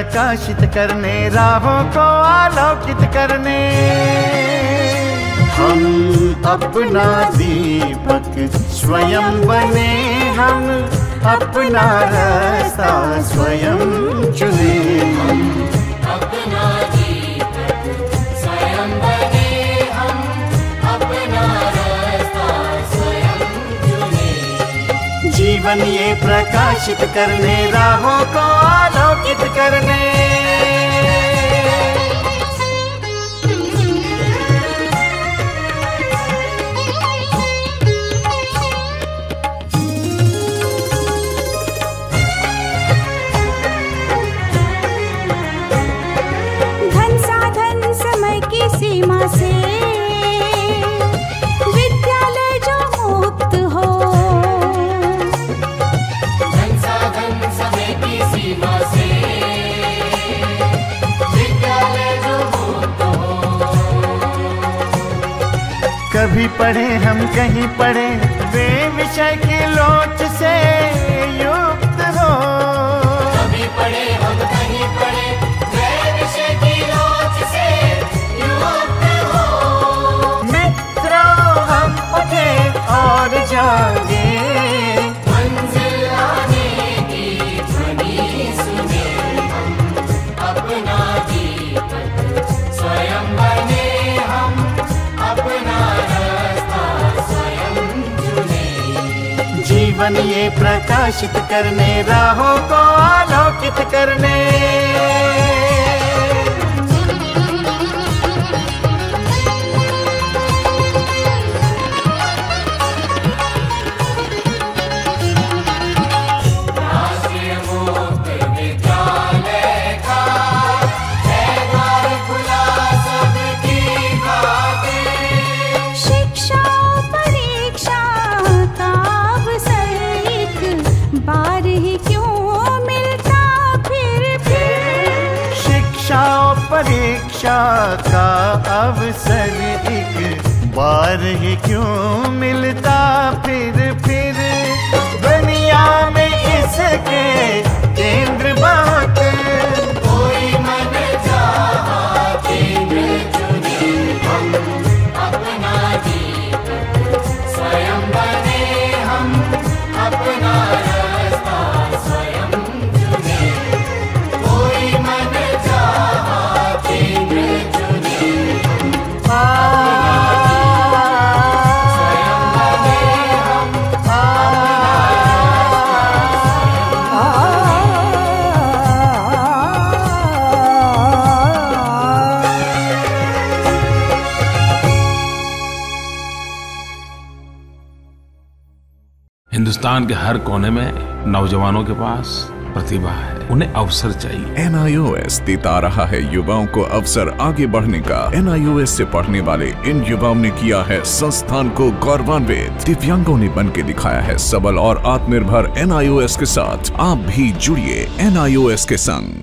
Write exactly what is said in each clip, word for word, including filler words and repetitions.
प्रकाशित करने, राहों को आलोकित करने। हम अपना दीपक स्वयं बने, हम अपना रास्ता स्वयं चुने। हम अपना दीपक स्वयं बने, हम अपना रास्ता स्वयं चुने। जीवन ये प्रकाशित करने, राहों को आलोकित करने। सीमा से विद्यालय जो मुक्त हो, धन साधन समय की सीमा से विद्यालय जो मुक्त हो। कभी पढ़े हम कहीं पढ़े, वे विषय की लोच से युक्त हो। कभी पढ़े हम कहीं पढ़े, वे विषय की लोच से और जागे, मंजिल आने की ध्वनि सुने। हम अपना दीपक स्वयं बने, हम अपना रास्ता स्वयं चुने। जीवन ये प्रकाशित करने, राहों को आलोकित करने। परीक्षा का अवसर एक बार ही क्यों मिलता फिर फिर। दुनिया में इसके केंद्र बात, कोई मन चाहा केंद्र चुने। हम अपना दीपक स्वयं बने, हम अपना रास्ता स्वयं चुने। कोई मन चाहा केंद्र चुने। हिंदुस्तान के हर कोने में नौजवानों के पास प्रतिभा है, उन्हें अवसर चाहिए। एन आई ओ एस देता रहा है युवाओं को अवसर आगे बढ़ने का। एन आई ओ एस से पढ़ने वाले इन युवाओं ने किया है संस्थान को गौरवान्वित। दिव्यांगों ने बन के दिखाया है सबल और आत्मनिर्भर। एन आई ओ एस के साथ आप भी जुड़िए एन आई ओ एस के संग।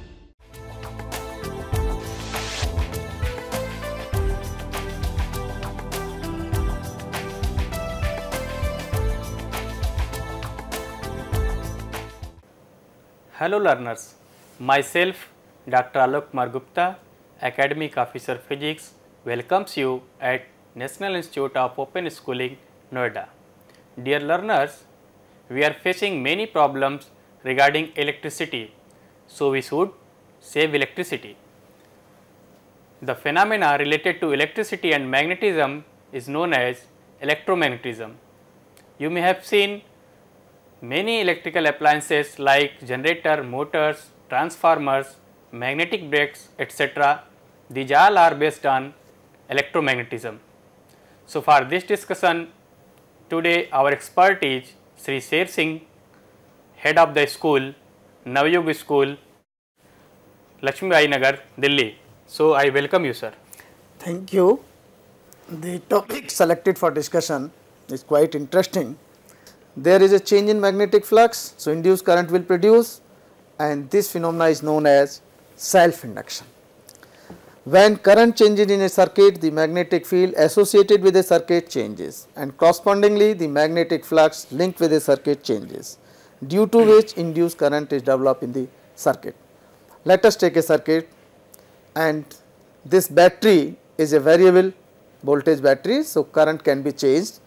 Hello learners, myself Doctor Alok Kumar Gupta, Academic Officer Physics, welcomes you at National Institute of Open Schooling, Noida. Dear learners, we are facing many problems regarding electricity, so we should save electricity. The phenomena related to electricity and magnetism is known as electromagnetism. You may have seen many electrical appliances like generator, motors, transformers, magnetic brakes, et cetera. These all are based on electromagnetism. So, for this discussion today our expert is Shri Sher Singh, head of the school, Navyug School, Lakshmi Nagar, Delhi. So, I welcome you, sir. Thank you. The topic selected for discussion is quite interesting. There is a change in magnetic flux, so induced current will produce, and this phenomena is known as self-induction. When current changes in a circuit, the magnetic field associated with a circuit changes, and correspondingly the magnetic flux linked with a circuit changes, due to which induced current is developed in the circuit. Let us take a circuit, and this battery is a variable voltage battery, so current can be changed.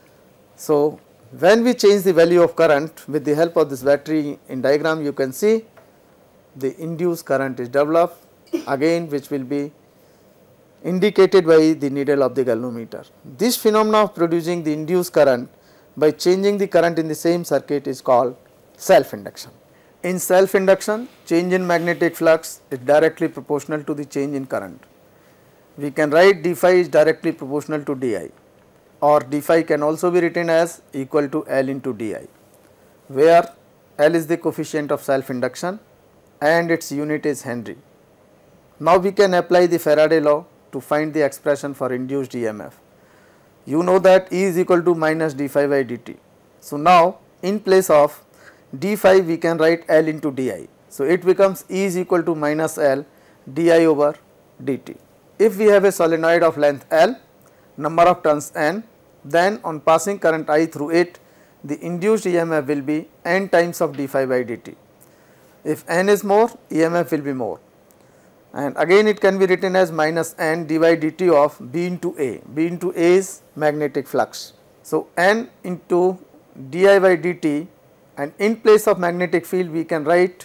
So, when we change the value of current with the help of this battery, in diagram you can see the induced current is developed, again which will be indicated by the needle of the galvanometer. This phenomena of producing the induced current by changing the current in the same circuit is called self induction. In self induction, change in magnetic flux is directly proportional to the change in current. We can write d phi is directly proportional to di, or d phi can also be written as equal to L into di, where L is the coefficient of self induction and its unit is Henry. Now we can apply the Faraday law to find the expression for induced E M F. You know that E is equal to minus d phi by dt. So now in place of d phi we can write L into di. So it becomes E is equal to minus L di over dt. If we have a solenoid of length L, number of turns N, then on passing current I through it, the induced E M F will be N times of d phi by dt. If N is more, E M F will be more, and again it can be written as minus N d by dt of B into A. B into A is magnetic flux. So N into di by dt, and in place of magnetic field we can write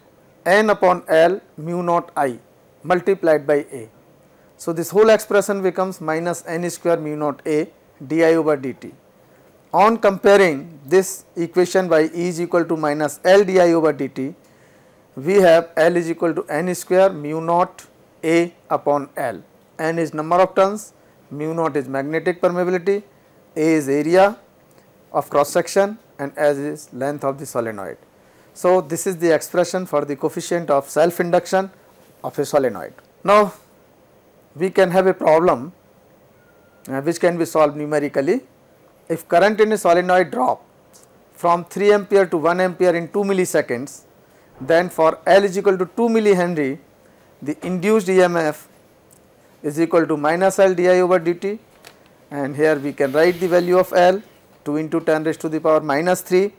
N upon L mu naught I multiplied by A. So this whole expression becomes minus N square mu naught A di over dt. On comparing this equation by E is equal to minus L di over dt, we have L is equal to N square mu naught A upon L. N is number of turns, mu naught is magnetic permeability, A is area of cross section, and S is length of the solenoid. So this is the expression for the coefficient of self induction of a solenoid. Now we can have a problem uh, which can be solved numerically. If current in a solenoid drops from three ampere to one ampere in two milliseconds, then for L is equal to two millihenry, the induced E M F is equal to minus L di over dt, and here we can write the value of L, two into ten raised to the power minus three,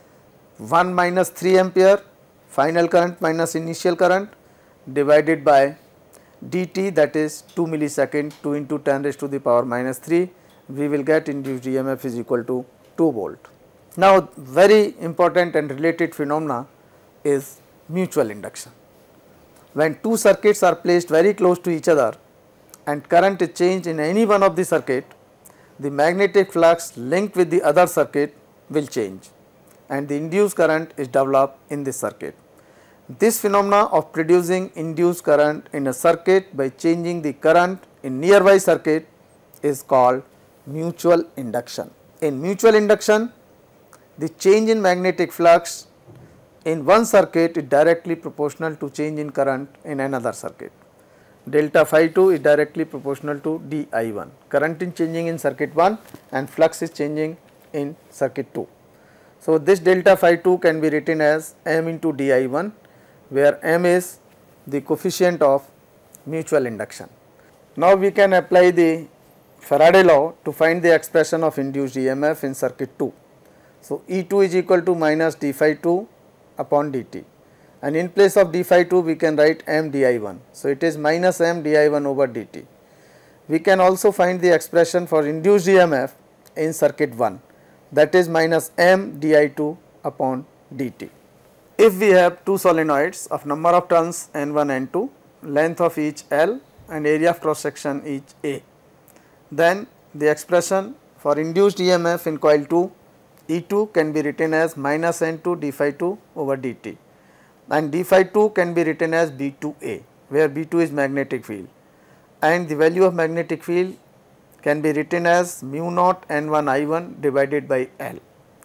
one minus three ampere final current minus initial current divided by dt, that is two millisecond, two into ten raised to the power minus three, we will get induced E M F is equal to two volt. Now very important and related phenomena is mutual induction. When two circuits are placed very close to each other and current is changed in any one of the circuit, the magnetic flux linked with the other circuit will change and the induced current is developed in this circuit. This phenomena of producing induced current in a circuit by changing the current in nearby circuit is called mutual induction. In mutual induction, the change in magnetic flux in one circuit is directly proportional to change in current in another circuit. Delta phi two is directly proportional to d I one. Current is changing in circuit one and flux is changing in circuit two. So this delta phi two can be written as m into d I one, where m is the coefficient of mutual induction. Now we can apply the Faraday law to find the expression of induced E M F in circuit two. So E two is equal to minus d phi two upon dt, and in place of d phi two we can write m d I one. So it is minus m d I one over dt. We can also find the expression for induced E M F in circuit one, that is minus m d I two upon dt. If we have two solenoids of number of turns N one and N two, length of each L and area of cross section each A, then the expression for induced E M F in coil two, E two can be written as minus N two d phi two over dt, and d phi two can be written as B two A, where B two is magnetic field, and the value of magnetic field can be written as mu naught N one I one divided by L.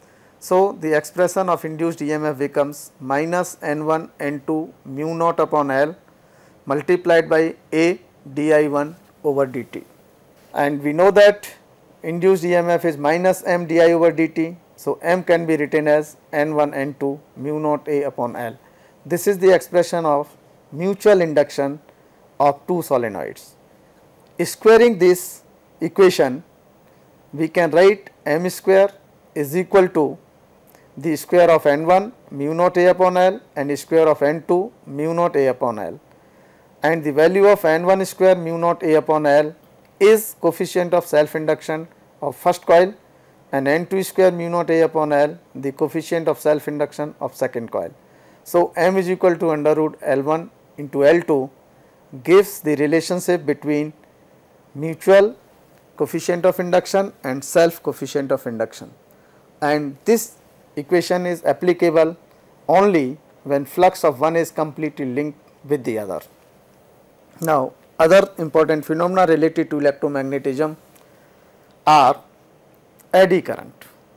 So the expression of induced E M F becomes minus N one N two mu naught upon L multiplied by A d I one over dt, and we know that induced E M F is minus m di over dt. So m can be written as N one N two mu naught A upon L. This is the expression of mutual induction of two solenoids. Squaring this equation, we can write m square is equal to the square of N one mu naught A upon L and square of N two mu naught A upon L, and the value of N one square mu naught A upon L is coefficient of self induction of first coil, and N two square mu naught A upon L the coefficient of self induction of second coil. So, M is equal to under root L one into L two gives the relationship between mutual coefficient of induction and self coefficient of induction, and this equation is applicable only when flux of one is completely linked with the other. Now, other important phenomena related to electromagnetism are eddy current.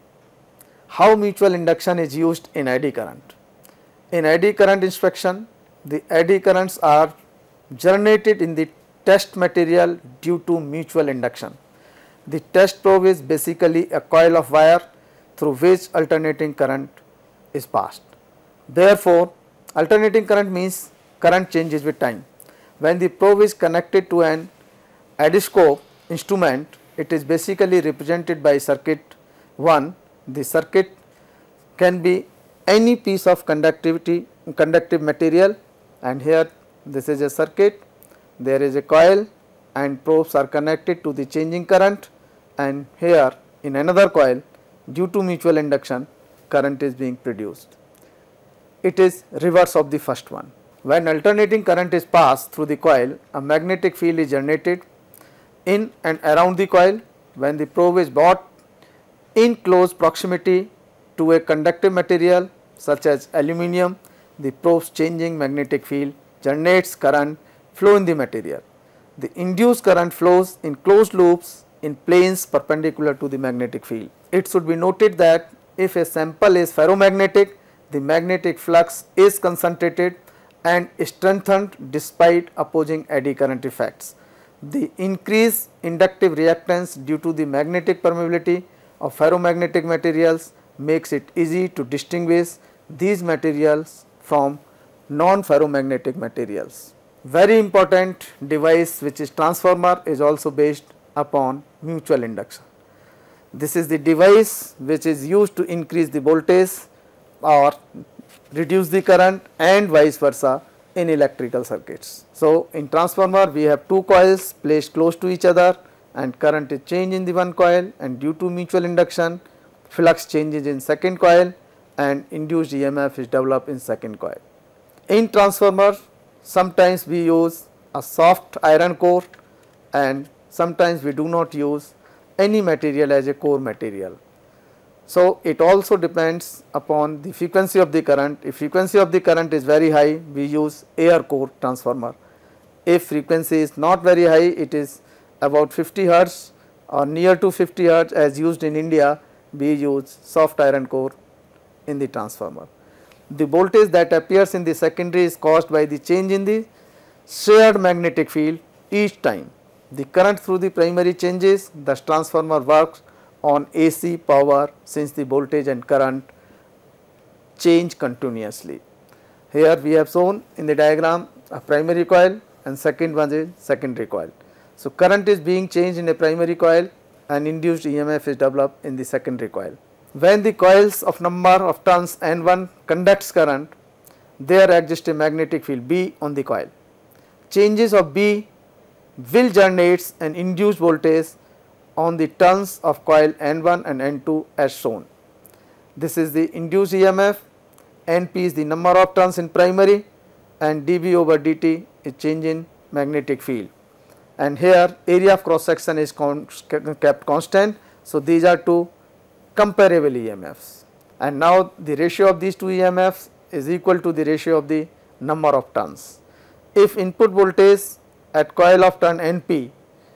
How mutual induction is used in eddy current? In eddy current inspection, the eddy currents are generated in the test material due to mutual induction. The test probe is basically a coil of wire through which alternating current is passed. Therefore, alternating current means current changes with time. When the probe is connected to an eddy-scope instrument, it is basically represented by circuit one. The circuit can be any piece of conductivity conductive material, and here this is a circuit, there is a coil and probes are connected to the changing current, and here in another coil due to mutual induction current is being produced. It is reverse of the first one. When alternating current is passed through the coil, a magnetic field is generated in and around the coil. When the probe is brought in close proximity to a conductive material such as aluminum, the probe's changing magnetic field generates current flow in the material. The induced current flows in closed loops in planes perpendicular to the magnetic field. It should be noted that if a sample is ferromagnetic, the magnetic flux is concentrated and strengthened despite opposing eddy current effects. The increased inductive reactance due to the magnetic permeability of ferromagnetic materials makes it easy to distinguish these materials from non-ferromagnetic materials. Very important device which is transformer is also based upon mutual induction. This is the device which is used to increase the voltage or reduce the current and vice versa in electrical circuits. So, in transformer we have two coils placed close to each other and current is changed in the one coil, and due to mutual induction flux changes in second coil and induced E M F is developed in second coil. In transformer sometimes we use a soft iron core and sometimes we do not use any material as a core material. So, it also depends upon the frequency of the current. If frequency of the current is very high, we use air core transformer. If frequency is not very high, it is about fifty hertz or near to fifty hertz as used in India, we use soft iron core in the transformer. The voltage that appears in the secondary is caused by the change in the shared magnetic field each time. The current through the primary changes, thus transformer works on A C power since the voltage and current change continuously. Here we have shown in the diagram a primary coil and second one is secondary coil. So, current is being changed in a primary coil and induced E M F is developed in the secondary coil. When the coils of number of turns N one conducts current, there exists a magnetic field B on the coil. Changes of B will generate an induced voltage on the turns of coil N one and N two as shown. This is the induced E M F, N P is the number of turns in primary and dB over dt is change in magnetic field, and here area of cross section is con kept constant. So, these are two comparable E M Fs, and now the ratio of these two E M Fs is equal to the ratio of the number of turns. If input voltage at coil of turn N P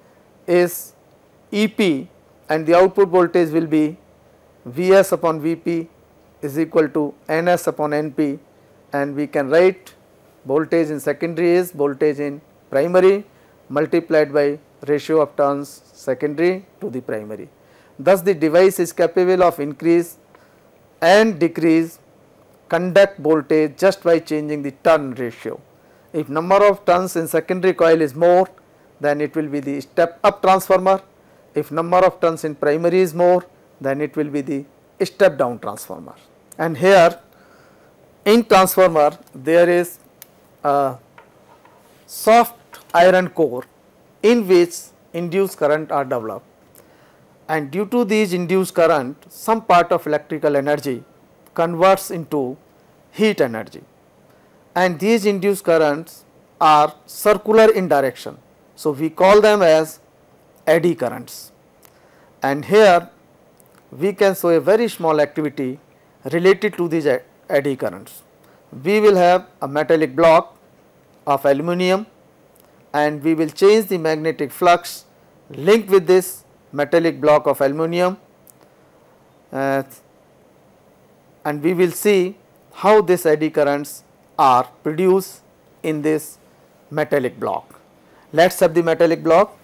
is E P and the output voltage will be V S upon V P is equal to N S upon N P, and we can write voltage in secondary is voltage in primary multiplied by ratio of turns secondary to the primary. Thus, the device is capable of increase and decrease conduct voltage just by changing the turn ratio. If number of turns in secondary coil is more, then it will be the step up transformer. If number of turns in primary is more, then it will be the step down transformer. and here in transformer there is a soft iron core in which induced current are developed, and due to these induced current some part of electrical energy converts into heat energy, and these induced currents are circular in direction. So, we call them as eddy currents, and here we can show a very small activity related to these eddy currents. We will have a metallic block of aluminum and we will change the magnetic flux linked with this metallic block of aluminum, uh, and we will see how these eddy currents are produced in this metallic block. Let us have the metallic block,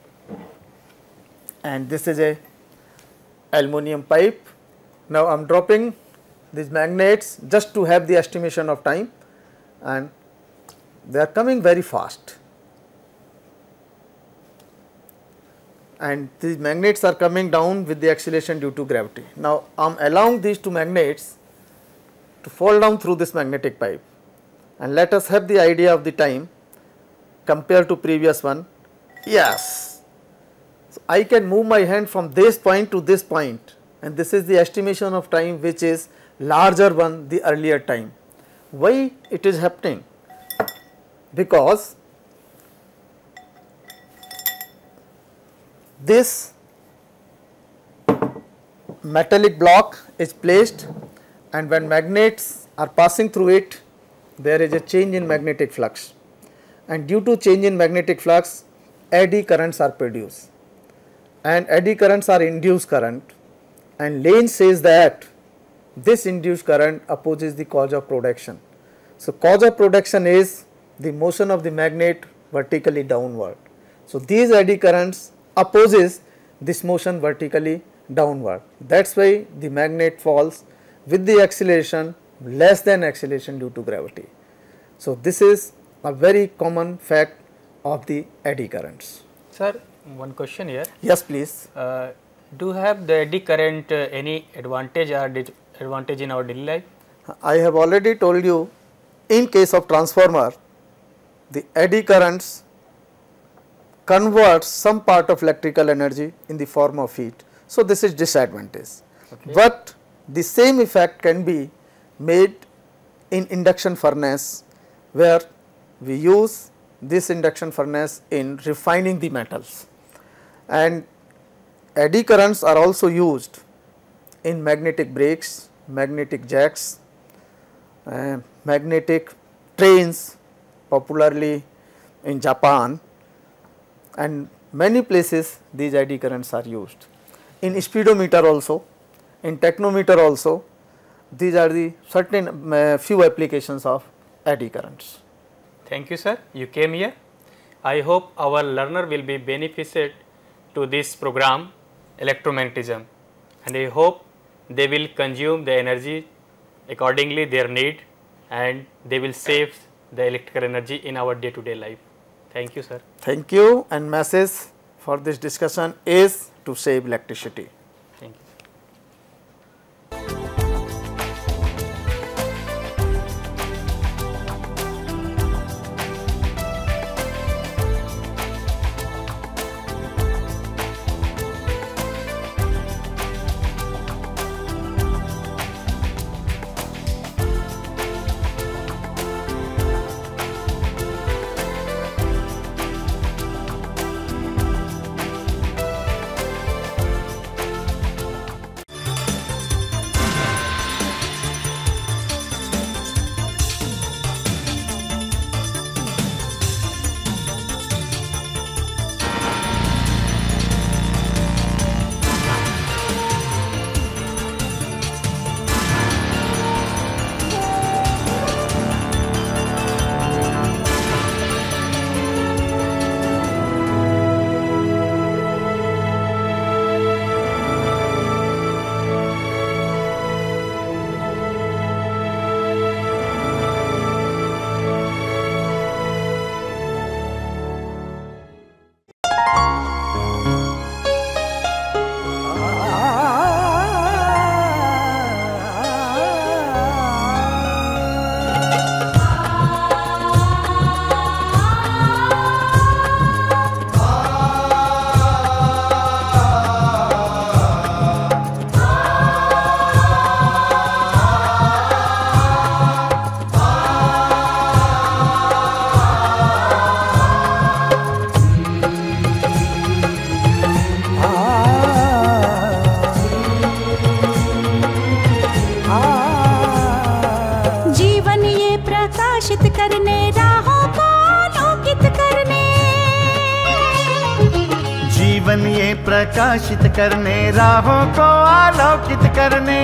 and this is a aluminum pipe. Now, I am dropping these magnets just to have the estimation of time, and they are coming very fast, and these magnets are coming down with the acceleration due to gravity. Now, I am allowing these two magnets to fall down through this magnetic pipe, and let us have the idea of the time compared to previous one. Yes, so I can move my hand from this point to this point, and this is the estimation of time which is larger than the earlier time. Why it is happening? Because this metallic block is placed, and when magnets are passing through it, there is a change in magnetic flux, and due to change in magnetic flux eddy currents are produced, and eddy currents are induced current, and Lane says that this induced current opposes the cause of production. So, cause of production is the motion of the magnet vertically downward. So, these eddy currents opposes this motion vertically downward. That is why the magnet falls with the acceleration less than acceleration due to gravity. So, this is a very common fact of the eddy currents. Sir, one question here. Yes, please. Uh, do have the eddy current uh, any advantage or disadvantage in our daily life? I have already told you, in case of transformer, the eddy currents converts some part of electrical energy in the form of heat. So, this is disadvantage, okay. But the same effect can be made in induction furnace, where we use this induction furnace in refining the metals, and eddy currents are also used in magnetic brakes, magnetic jacks, uh, magnetic trains, popularly in Japan, and many places these eddy currents are used. In speedometer also, in technometer also, these are the certain uh, few applications of eddy currents. Thank you, sir. You came here. I hope our learner will be benefited to this program electromagnetism, and I hope they will consume the energy accordingly their need, and they will save the electrical energy in our day to day life. Thank you, sir. Thank you, and message for this discussion is to save electricity. Thank you. जीवन ये प्रकाशित करने, राहों को आलोकित करने।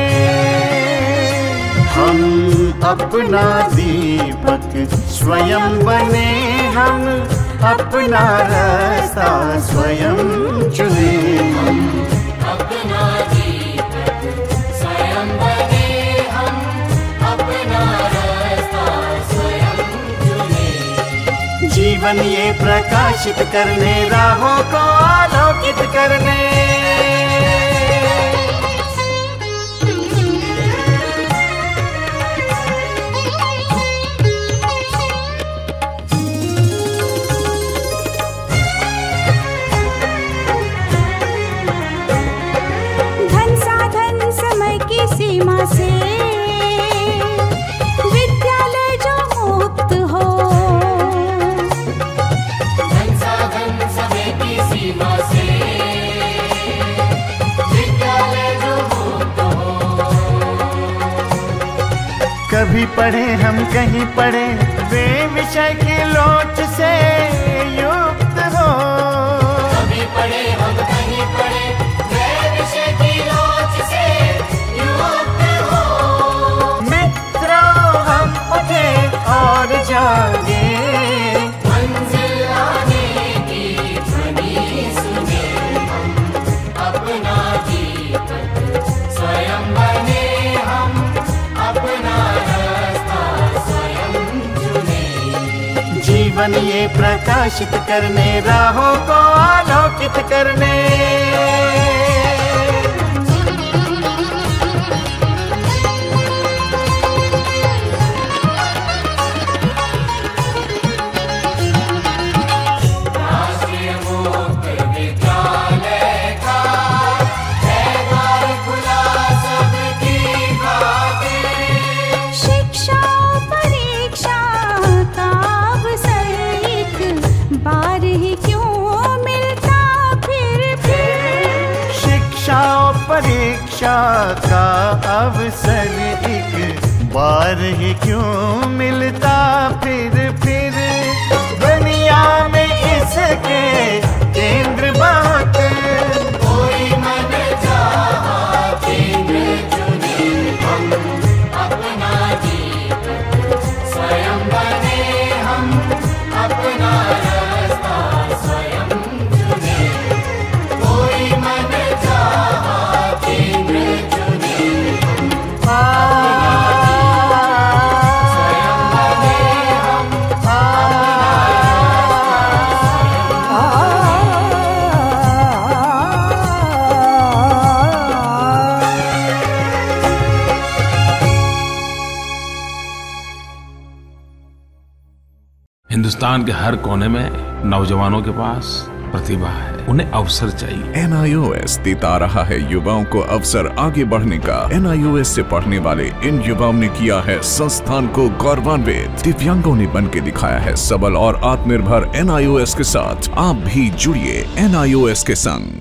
हम अपना दीपक स्वयं बने, हम अपना रास्ता स्वयं चुने। अपना दीपक स्वयं बने, हम अपना रास्ता स्वयं चुने। जीवन ये प्रकाशित करने, राहों को आलोकित करने। सीमा से विद्यालय जो मुक्त हो, धन साधन समय की सीमा से विद्यालय जो मुक्त हो। कभी पढ़े हम कहीं पढ़े, वे विषय की लोच से युक्त हो। कभी पढ़े हम कहीं पढ़े, वे विषय की लोच से और जागे, मंजिल आने की ध्वनि सुने। हम अपना दीपक स्वयं बने, हम अपना रास्ता स्वयं चुने। जीवन ये प्रकाशित करने, राहों को आलोकित करने। परीक्षा का अवसर एक बार ही क्यों मिलता फिर फिर। दुनिया में इसके केंद्र बहुत, कोई मन चाहा केंद्र चुने। हम अपना दीपक स्वयं बने, हम अपना रास्ता स्वयं चुने। कोई मन चाहा केंद्र चुने। हिंदुस्तान के हर कोने में नौजवानों के पास प्रतिभा है, उन्हें अवसर चाहिए। एन आई ओ एस देता रहा है युवाओं को अवसर आगे बढ़ने का। एन आई ओ एस से पढ़ने वाले इन युवाओं ने किया है संस्थान को गौरवान्वित। दिव्यांगों ने बन के दिखाया है सबल और आत्मनिर्भर। एन आई ओ एस के साथ आप भी जुड़िए एन आई ओ एस के संग।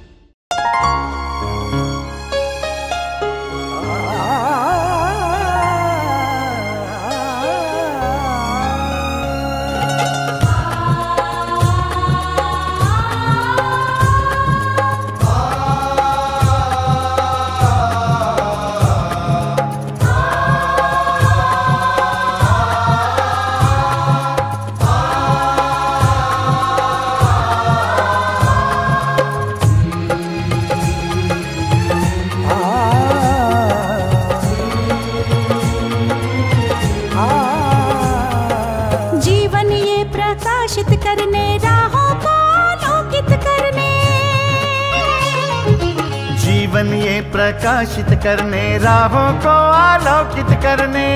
जीवन ये प्रकाशित करने, राहों को आलोकित करने।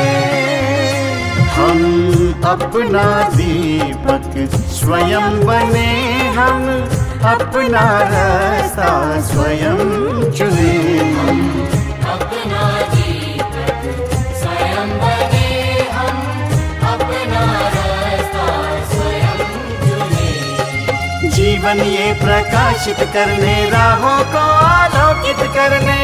हम अपना दीपक स्वयं बने, हम अपना रास्ता स्वयं चुने। अपना दीपक स्वयं बने, हम अपना रास्ता स्वयं चुने। जीवन ये प्रकाशित करने, राहों को आलोकित करने।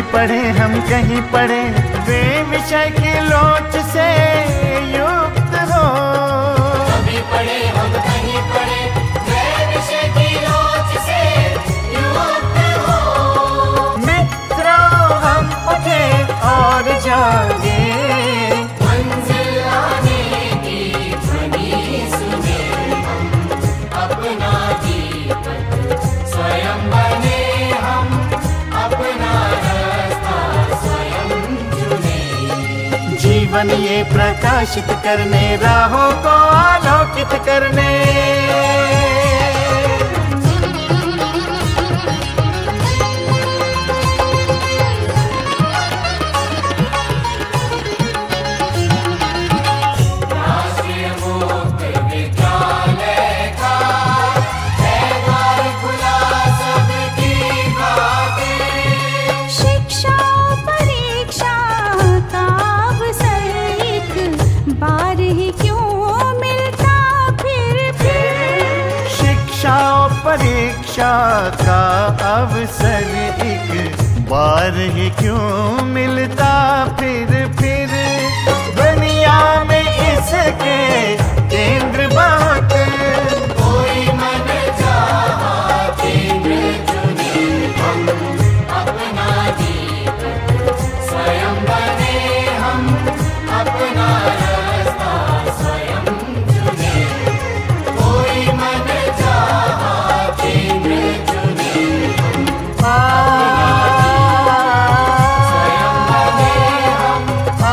पढ़े हम कहीं पढ़े वे विषय की लोच से युक्त हो। कभी पढ़े हम कहीं पढ़े वे विषय की लोच से युक्त हो। मित्रों हम उठे और जागे, मंजिल आने की ध्वनि सुने हम, अपना दीपक स्वयं बने हम, अपना रास्ता स्वयं चुने। जीवन ये प्रकाशित करने, राहों को आलोकित करने। राष्ट्रीय मुक्त विद्यालय का है द्वार खुला सबकी खातिर। शिक्षा परीक्षा का अवसर एक बार ही क्यों मिलता फिर फिर। शिक्षा और परीक्षा का अवसर एक बार ही क्यों मिलता फिर फिर। दुनिया में इसके केंद्र बहुत, कोई मन चाहा केंद्र चुने हम, अपना दीपक स्वयं बने हम, अपना रास्ता स्वयं चुने। कोई मन चाहा केंद्र चुने हम, स्वयं बने हम,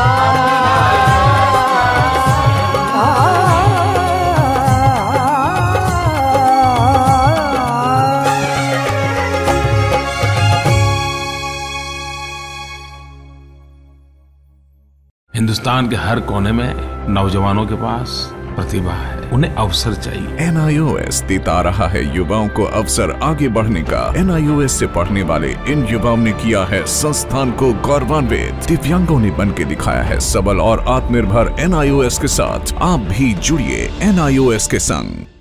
हिंदुस्तान के हर कोने में नौजवानों के पास प्रतिभा है, उन्हें अवसर चाहिए। एन आई ओ एस देता रहा है युवाओं को अवसर आगे बढ़ने का। एन आई ओ एस से पढ़ने वाले इन युवाओं ने किया है संस्थान को गौरवान्वित। दिव्यांगों ने बन के दिखाया है सबल और आत्मनिर्भर एन आई ओ एस के साथ। आप भी जुड़िए एन आई ओ एस के संग।